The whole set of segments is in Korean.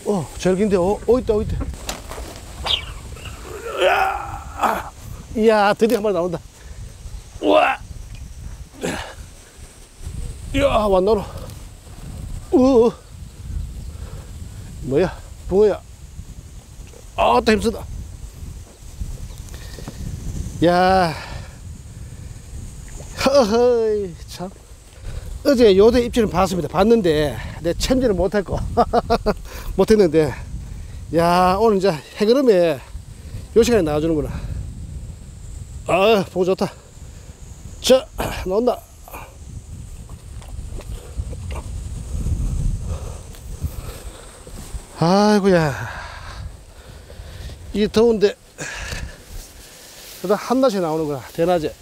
제일 긴데, 있다. 이야, 드디어 한 마리 나온다. 우와! 이야, 완나로. 뭐야, 붕어야. 또 힘쓰다. 야, 허허이, 참. 어제 요대 입질은 봤습니다. 봤는데, 내 챔질을 못했고. 못했는데, 야, 오늘 이제 해그름에 요 시간에 나와주는구나. 보고 좋다. 자, 나온다. 아이고야. 이게 더운데, 그래도 한낮에 나오는구나. 대낮에.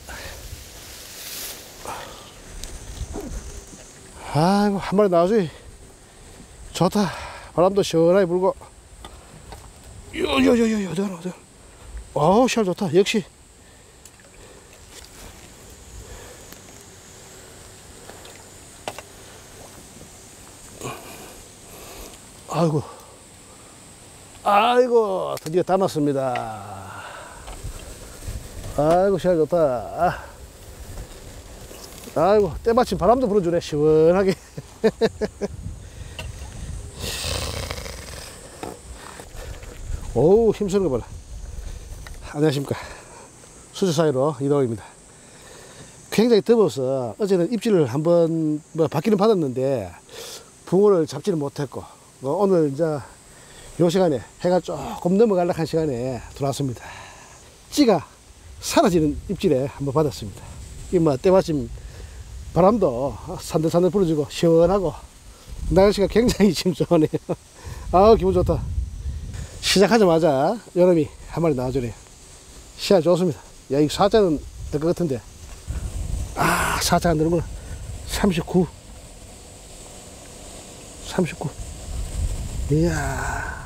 아이고, 한 마리 나와줘야 좋다. 바람도 시원하게 불고. 어우, 시알 좋다. 역시. 아이고, 드디어 다 났습니다. 아이고, 시알 좋다. 아이고, 때마침 바람도 불어주네, 시원하게. 오우, 힘쓰는 거 봐라. 안녕하십니까. 수저 사이로 이동입니다. 굉장히 더워서 어제는 입질을 한번 받기는 받았는데 붕어를 잡지는 못했고, 오늘 이제 요 시간에 해가 조금 넘어가려고 한 시간에 들어왔습니다. 찌가 사라지는 입질에 한번 받았습니다. 이 때마침 바람도 산들산들 불어주고 시원하고 날씨가 굉장히 지금 좋네요. 기분 좋다. 시작하자마자 여름이 한 마리 나와주네요. 시야 좋습니다. 야, 이 사자는 될 것 같은데. 사자 안 되는구나. 39. 이야.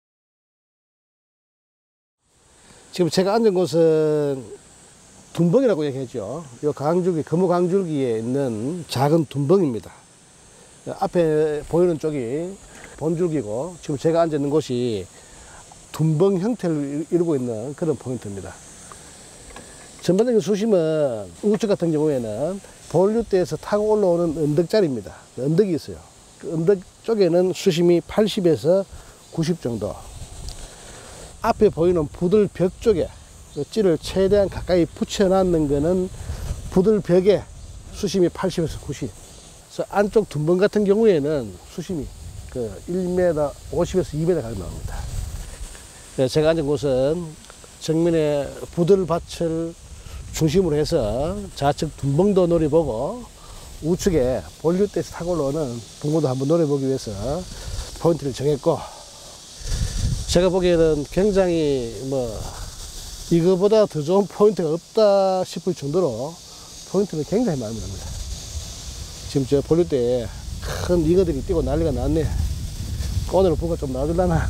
지금 제가 앉은 곳은 둔벙이라고 얘기했죠. 이 강줄기, 금호 강줄기에 있는 작은 둔벙입니다. 앞에 보이는 쪽이 본줄기고, 지금 제가 앉아 있는 곳이 둔벙 형태를 이루고 있는 그런 포인트입니다. 전반적인 수심은 우측 같은 경우에는 본류대에서 타고 올라오는 언덕자리입니다. 언덕이 있어요. 그 언덕 쪽에는 수심이 80에서 90 정도. 앞에 보이는 부들벽 쪽에 찌를 최대한 가까이 붙여놨는 거는 부들벽에 수심이 80에서 90. 그래서 안쪽 둔벙 같은 경우에는 수심이 1m 50에서 2m 가량 나옵니다. 제가 앉은 곳은 정면에 부들밭을 중심으로 해서 좌측 둔벙도 노려보고 우측에 본류대에서 타고 올라오는 붕어도 한번 노려보기 위해서 포인트를 정했고, 제가 보기에는 굉장히 이거보다 더 좋은 포인트가 없다 싶을 정도로 포인트는 굉장히 마음에 듭니다. 지금 저 본류대에 큰 잉어들이 뛰고 난리가 났네. 오늘은 붕어 좀 놔둘라나.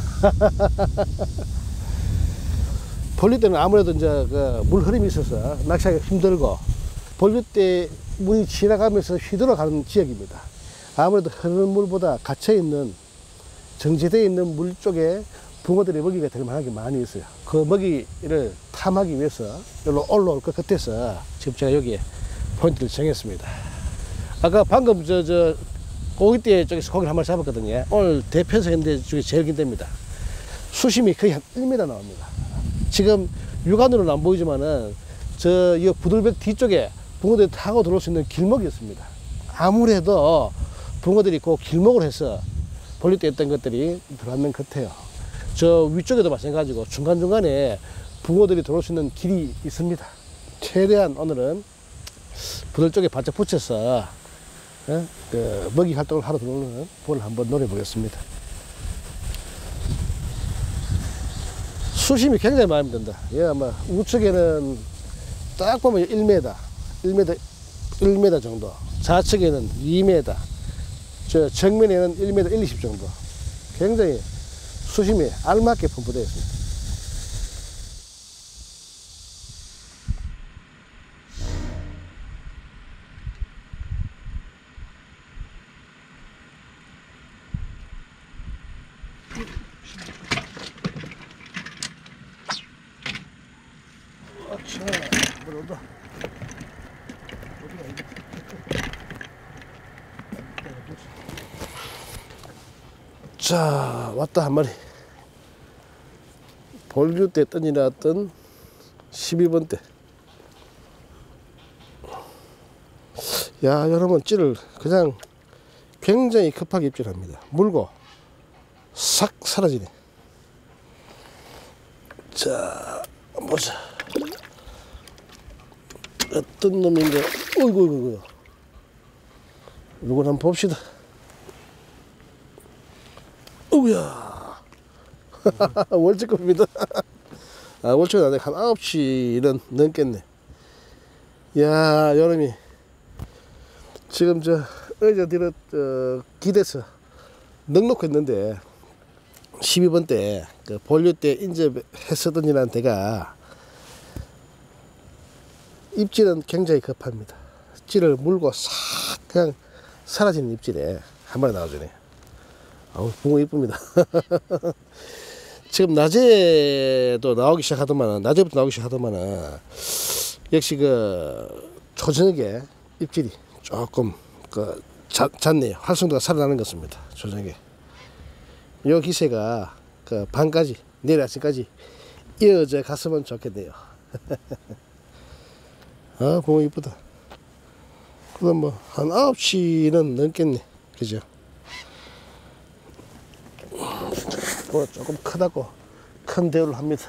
본류대는 아무래도 이제 물 흐름이 있어서 낚시하기가 힘들고, 본류대 물이 지나가면서 휘돌아가는 지역입니다. 아무래도 흐르는 물보다 갇혀있는, 정체되어 있는 물 쪽에 붕어들의 먹이가 될 만한 게 많이 있어요. 그 먹이를 탐하기 위해서 여기로 올라올 것 같아서 지금 제가 여기에 포인트를 정했습니다. 아까 방금 고깃대 쪽에서 고기를 한 마리 잡았거든요. 오늘 대편서 했는데 중에 제일 긴 데입니다. 수심이 거의 한 1m 나옵니다. 지금 육안으로는 안 보이지만은 이 부들벽 뒤쪽에 붕어들이 타고 들어올 수 있는 길목이 있습니다. 아무래도 붕어들이 그 길목을 해서 본류대에 있던 것들이 들어왔는 것 같아요. 저 위쪽에도 마찬가지고 중간중간에 붕어들이 들어올 수 있는 길이 있습니다. 최대한 오늘은 부들 쪽에 바짝 붙여서 먹이 활동을 하러 들어오는 붕어를 한번 노려보겠습니다. 수심이 굉장히 마음에 든다. 아마 우측에는 딱 보면 1m 정도, 좌측에는 2m, 저 정면에는 1m 1, 20 정도. 굉장히 수심이 알맞게 분포되어 있습니다. 온다. 자, 왔다 한 마리. 볼류 때 던지놨던 12번 때. 야, 여러분, 찌를 그냥 굉장히 급하게 입질합니다. 물고 싹 사라지네. 자, 보자. 어떤 놈인가. 어이구. 이걸 한번 봅시다. 어우야. 월척급입니다. 아, 월척은 안 돼. 한 9시는 넘겠네. 야, 여름이. 지금 어제 들어, 기대서 넉넉히 했는데, 12번 때, 그 본류 때 인접했었던이라는 데가, 입질은 굉장히 급합니다. 찌를 물고 싹 그냥 사라지는 입질에 한 마리 나와주네. 아우, 붕어 이쁩니다. 지금 낮에도 나오기 시작하더만은, 낮에부터 나오기 시작하더만은, 역시 초저녁에 입질이 조금 잦네요. 활성도가 살아나는 것 같습니다. 초저녁에. 요 기세가 밤까지, 내일 아침까지 이어져 갔으면 좋겠네요. 아, 붕어 이쁘다. 그럼 한 9시는 넘겠네. 그죠? 조금 크다고 큰 대우를 합니다.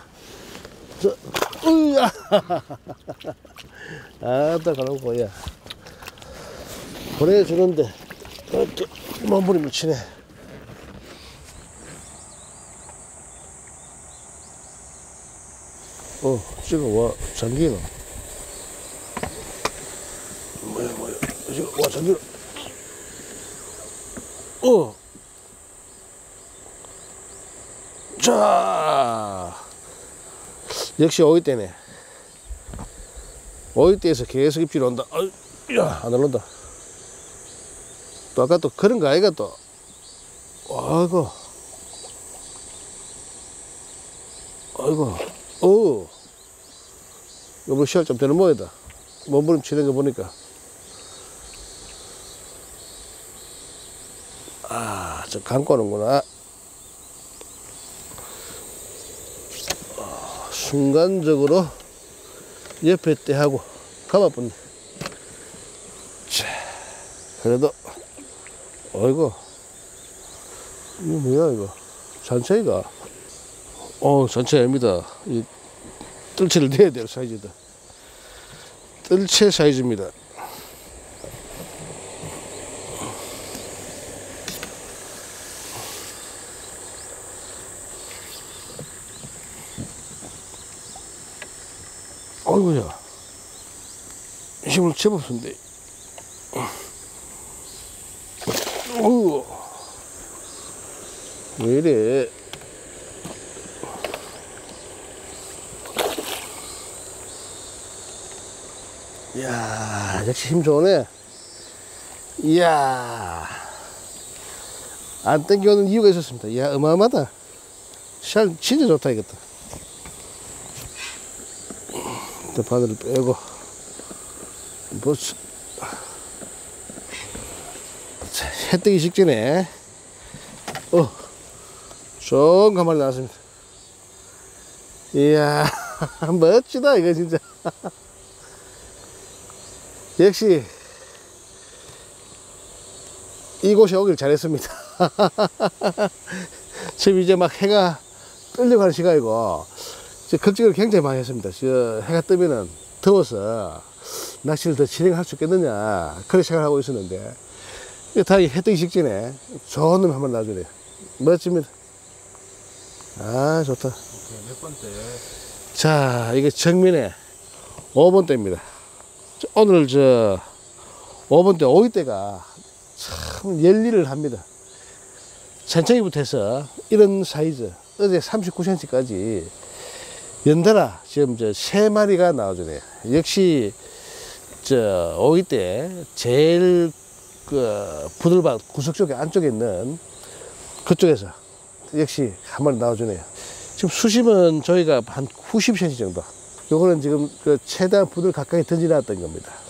으야! 아따, 그런 거야. 보내주는데, 이렇게 몸부리 묻히네. 지금 전기가. 뭐야. 지금 전기가. 자, 역시 오이대네. 오이대에서 계속 입질이 온다. 야, 안 올라온다. 또 아까 또 그런 거 아이가 또. 아이고. 이거 시할 좀 되는 모양이다. 몸부림 치는 거 보니까. 아, 저 감고 오는구나. 순간적으로 옆에 떼하고 감아붙네. 자, 그래도 어이구, 이거 뭐야 이거? 잔치가? 잔치 아닙니다. 이 뜰채를 내야 될 사이즈다. 뜰채 사이즈입니다. 어이구야, 힘을 제법 쓴데. 왜 이래? 이야, 역시 힘 좋네. 이야, 안 땡겨오는 이유가 있었습니다. 이야, 어마어마하다. 샬 진짜 좋다 이것도. 바늘을 빼고 보스. 해 뜨기 직전에 좋은 가마리 나왔습니다. 이야, 멋지다 이거 진짜. 역시 이곳에 오길 잘했습니다. 지금 이제 막 해가 뜨려가는 시간이고, 걱정을 굉장히 많이 했습니다. 해가 뜨면은 더워서 낚시를 더 진행할 수 있겠느냐, 그런 생각을 하고 있었는데, 다행히 해 뜨기 직전에 좋은 놈 한번 놔주네요. 멋집니다. 아, 좋다. 몇 번째? 자, 이게 정면에 5번대입니다. 오늘 5번대 오이대가 참 열일을 합니다. 천천히부터 해서 이런 사이즈, 어제 39cm까지 연달아 지금 3마리가 나와주네요. 역시 오이대 제일 부들박 구석 쪽에 안쪽에 있는 그쪽에서 역시 한 마리 나와주네요. 지금 수심은 저희가 한 90cm 정도 요거는 지금 그 최대한 불을 가까이 던지놨던 겁니다.